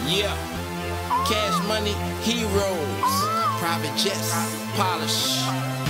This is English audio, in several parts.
Yeah, cash money, heroes, private jets, polish.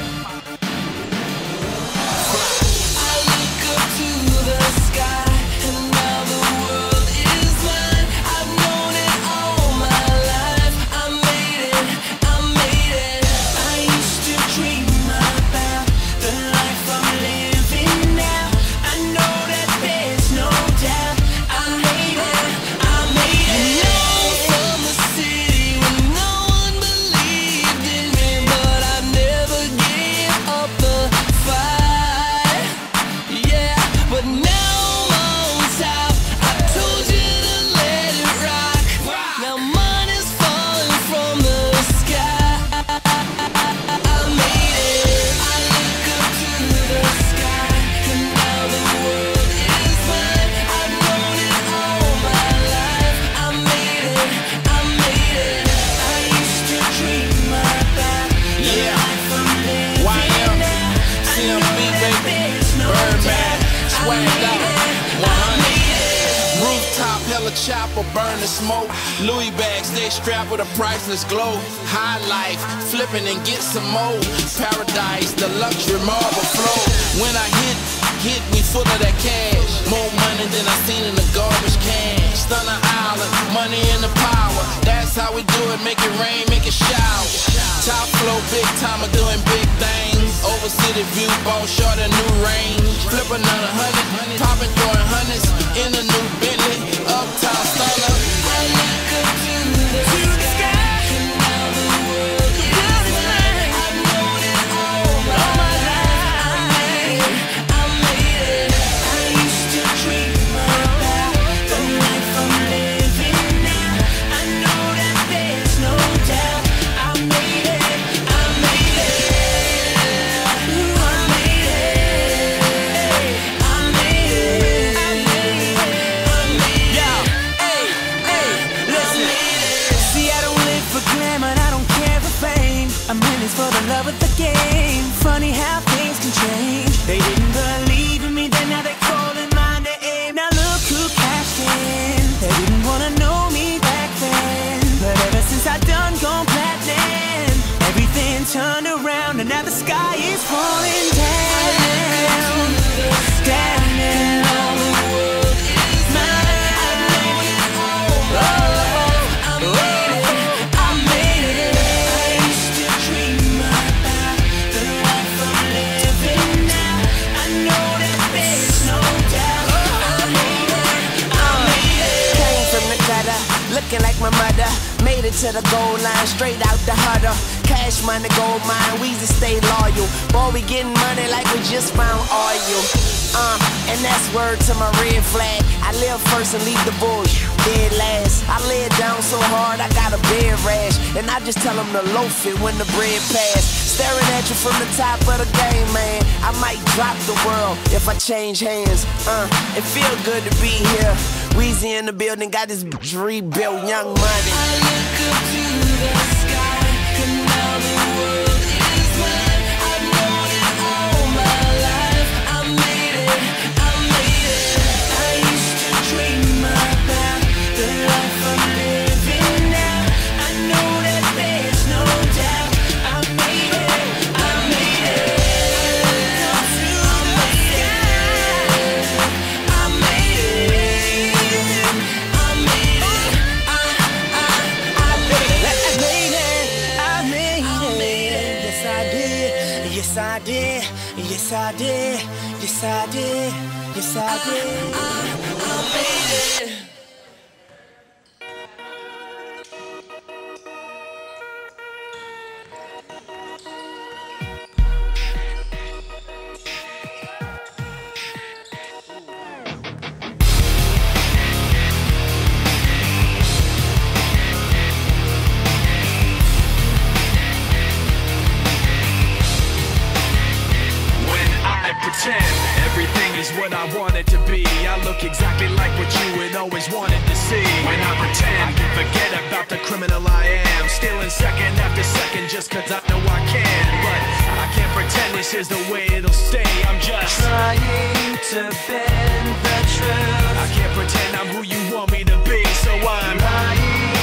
I look up to the sky, and now the world is mine. I've known it all my life. I made it. I used to dream about the life I'm living now. I know that there's no doubt. I made it. Known from the city when no one believed in me, but I never gave up the fight. Yeah, but now I'm on top. I told you to let it rock. Now money's falling from the sky. I made it. I look up to the sky, and now the world is mine. I've known it all my life. I made it. I used to dream about the life I'm living YM, now. I know CMB, that baby. there's no Birdman, doubt. swagged out, 100. I made it. Rooftop, hella chopper, burn the smoke. Louis bags, stay strapped with a priceless glow. High life, flipping and get some more. Paradise, the luxury marble flow. When I hit me full of that cash. More money than I seen in the garbage can. Stunner Island, money and the power. That's how we do it, make it rain, make it shower. Top flow, big timer, doing big things. Over city view, ball short a new range. Flip another 100, popping, throwing hundreds. In a new Bentley, uptown stunner. I look up to the sky, and now the world is mine. I've known it all my life. I made it. I used to dream about the life I'm living now. I know that there's no doubt. I made it. I'm in this for the love of the game. Funny how things can change. They didn't believe in me, then now they're calling my name. Now look who cashed in. They didn't wanna know me back then, but ever since I done gone platinum, everything turned around, and now the sky is falling down. Down now. Looking like my mother, made it to the goal line, straight out the huddle. Cash money, gold mine, Weezy stay loyal. Boy, we getting money like we just found oil. And that's word to my red flag. I live first and leave the bullshit dead last. I lay it down so hard, I got a bed rash. And I just tell them to loaf it when the bread pass. Staring at you from the top of the game, man. I might drop the world if I change hands. It feel good to be here. Weezy in the building, got this rebuilt Young Money. I look up to the sky, and now the world is mine. I've known it all my life. I made it. I used to dream about the life I'm living now. I know that there's no doubt. I made it. I look up to the sky. I made it. Yes, I did. Yes, I did. Yes, I did. I made it. Pretend everything is what I want it to be. I look exactly like what you had always wanted to see. When I pretend, forget about the criminal I am. Stealing second after second just cause I know I can. But I can't pretend this is the way it'll stay. I'm just trying to bend the truth. I can't pretend I'm who you want me to be, so I'm lying.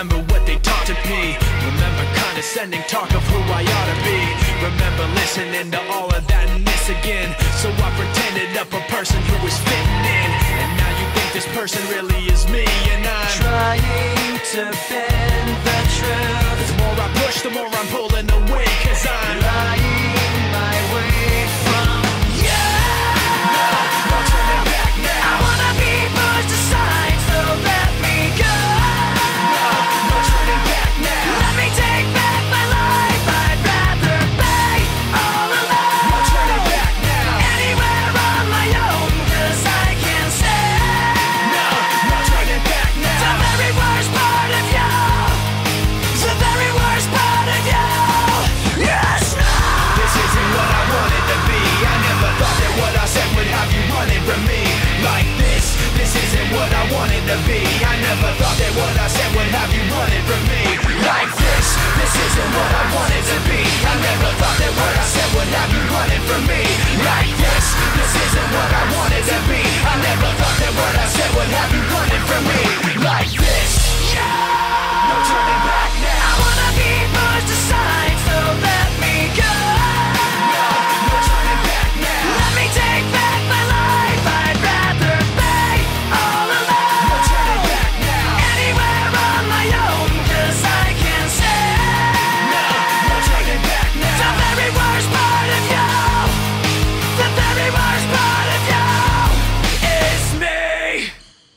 Remember what they taught to me. Remember condescending talk of who I ought to be. Remember listening to all of that and this again. So I pretended up a person who was fitting in. And now you think this person really is me. And I'm trying to bend the truth. The more I push, the more I'm pulling away. Cause I'm lying my way from you. No turning back now. I wanna be pushed aside, so let me go. No turning back now. Let me take back my life. I'd rather be all alone. No turning back now. Anywhere on my own, cause I can say No turning back now. the very worst part of you. The very worst part of you. Yes, no. This isn't what I wanted to be. I never thought that what I said would have you running from me like this. This isn't what I wanted to be. I never thought that what I said would have you running from me like this. This isn't what I wanted to be. I never thought that what I said would have you running from me like this. This isn't what I wanted to be. I never thought that what I said would have you running from me like this. No turning back now. I wanna be pushed aside, so let me go. No turning back now. Let me take back my life. I'd rather be all alone. No turning back now. Anywhere on my own, cause I can say No turning back now. the very worst part of you. The very worst part of you is me.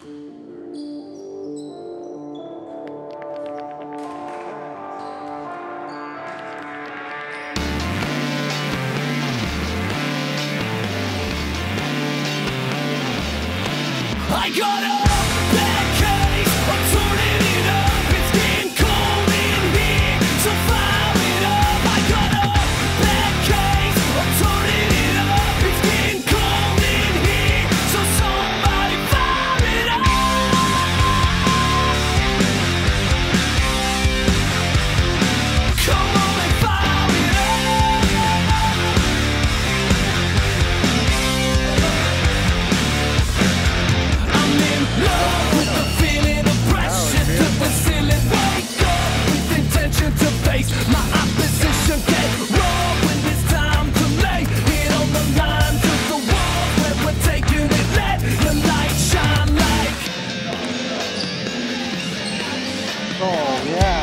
I got a bad case, I'm turning it up. It's getting cold in here, so fire it up. I got a bad case, I'm turning it up. It's getting cold in here, so somebody fire it up. Come on and fire it up. I'm in love with the feeling of pressure to facilitate. Wake up with intention to face my opposition. Get raw when it's time to lay it on the line to the wall where we're taking it. Let the light shine like. Oh, yeah.